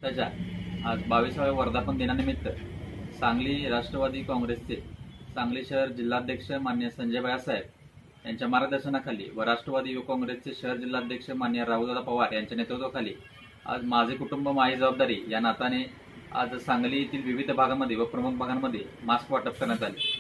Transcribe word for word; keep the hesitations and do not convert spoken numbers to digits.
पक्षाच्या आज बावीसाव्या वर्धापन दिनानिमित्त सांगली राष्ट्रवादी काँग्रेसचे सांगली शहर जिल्हाध्यक्ष मान्य संजय बाळासाहेब यांच्या मार्गदर्शनाखाली व राष्ट्रवादी युवक काँग्रेसचे शहर जिल्हाध्यक्ष मान्य राहुलदादा पवार यांच्या नेतृत्वाखाली आज माझे कुटुंब माझी जबाबदारी या नाताने आज सांगली येथील विविध भागांमध्ये व प्रमुख भागांमध्ये मास्क वाटप करण्यात आले।